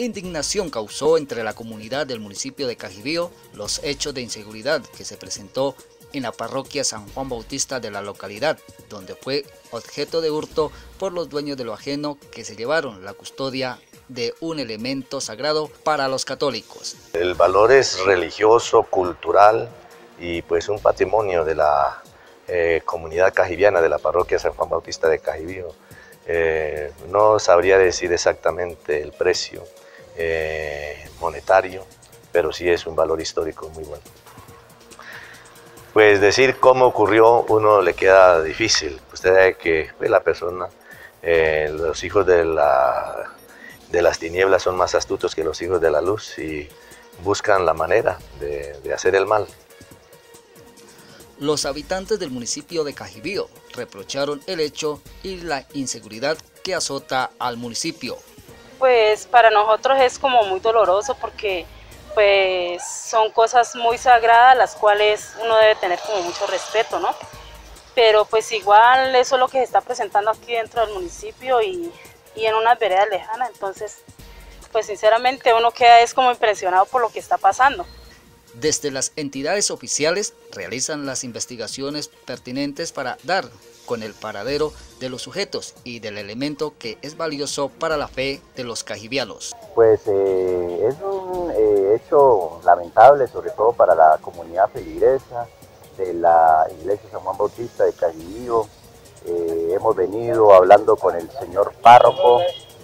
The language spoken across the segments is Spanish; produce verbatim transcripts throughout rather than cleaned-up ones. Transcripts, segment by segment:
Indignación causó entre la comunidad del municipio de Cajibío los hechos de inseguridad que se presentó en la parroquia San Juan Bautista de la localidad, donde fue objeto de hurto por los dueños de lo ajeno que se llevaron la custodia de un elemento sagrado para los católicos. El valor es religioso, cultural y pues un patrimonio de la eh, comunidad cajibiana de la parroquia San Juan Bautista de Cajibío. Eh, no sabría decir exactamente el precio eh, monetario, pero sí es un valor histórico muy bueno. Pues decir cómo ocurrió uno le queda difícil. Usted sabe que pues, la persona, eh, los hijos de, la, de las tinieblas son más astutos que los hijos de la luz y buscan la manera de, de hacer el mal. Los habitantes del municipio de Cajibío reprocharon el hecho y la inseguridad que azota al municipio. Pues para nosotros es como muy doloroso porque pues son cosas muy sagradas las cuales uno debe tener como mucho respeto, ¿no? Pero pues igual eso es lo que se está presentando aquí dentro del municipio y, y en unas veredas lejanas, entonces pues sinceramente uno queda es como impresionado por lo que está pasando. Desde las entidades oficiales realizan las investigaciones pertinentes para dar con el paradero de los sujetos y del elemento que es valioso para la fe de los cajibianos. Pues eh, es un eh, hecho lamentable, sobre todo para la comunidad feligresa de la iglesia San Juan Bautista de Cajibío. Eh, hemos venido hablando con el señor párroco,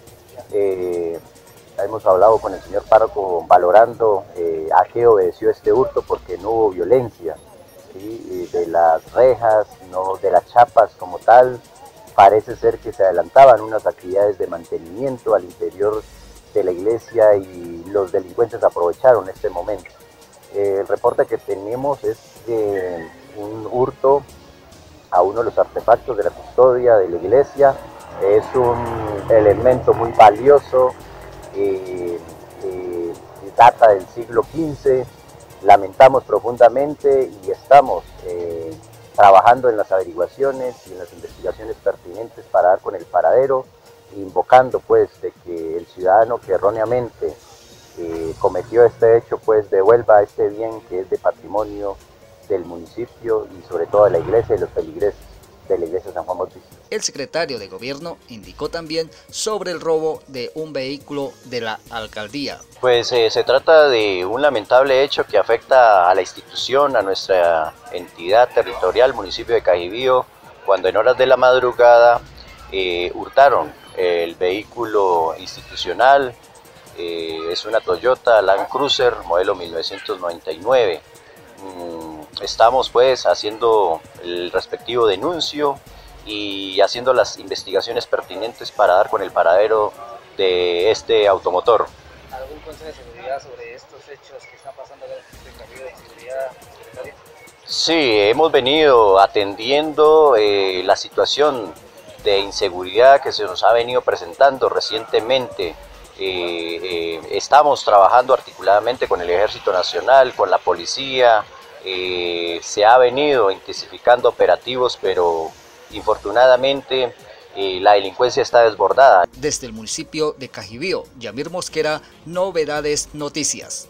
eh, hemos hablado con el señor párroco valorando eh, a qué obedeció este hurto, porque no hubo violencia, ¿sí? De las rejas, no de las chapas como tal. Parece ser que se adelantaban unas actividades de mantenimiento al interior de la iglesia y los delincuentes aprovecharon este momento. Eh, el reporte que tenemos es de un hurto a uno de los artefactos de la custodia de la iglesia. Es un elemento muy valioso, eh, eh, data del siglo quince. Lamentamos profundamente y estamos eh, trabajando en las averiguaciones y en las investigaciones pertinentes para dar con el paradero, invocando pues de que el ciudadano que erróneamente eh, cometió este hecho pues devuelva este bien que es de patrimonio del municipio y sobre todo de la iglesia y los feligreses de la iglesia San Juan Bautista. El secretario de gobierno indicó también sobre el robo de un vehículo de la alcaldía. Pues eh, se trata de un lamentable hecho que afecta a la institución, a nuestra entidad territorial, municipio de Cajibío, cuando en horas de la madrugada eh, hurtaron el vehículo institucional. Eh, es una Toyota Land Cruiser modelo mil novecientos noventa y nueve. Mm, estamos pues haciendo el respectivo denuncio y haciendo las investigaciones pertinentes para dar con el paradero de este automotor. ¿Algún consejo de seguridad sobre estos hechos que están pasando en el Cajibío de inseguridad, secretario? Sí, hemos venido atendiendo eh, la situación de inseguridad que se nos ha venido presentando recientemente. Eh, eh, estamos trabajando articuladamente con el Ejército Nacional, con la policía. Eh, se ha venido intensificando operativos, pero infortunadamente eh, la delincuencia está desbordada. Desde el municipio de Cajibío, Yamir Mosquera, Novedades Noticias.